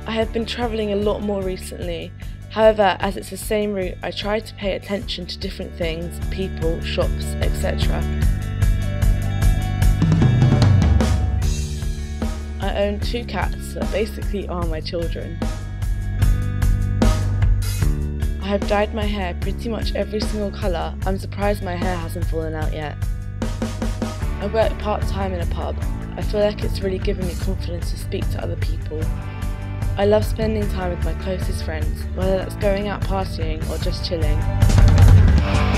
I have been travelling a lot more recently. However, as it's the same route, I try to pay attention to different things, people, shops, etc. I own 2 cats that basically are my children. I have dyed my hair pretty much every single colour. I'm surprised my hair hasn't fallen out yet. I work part-time in a pub. I feel like it's really given me confidence to speak to other people. I love spending time with my closest friends, whether that's going out partying or just chilling.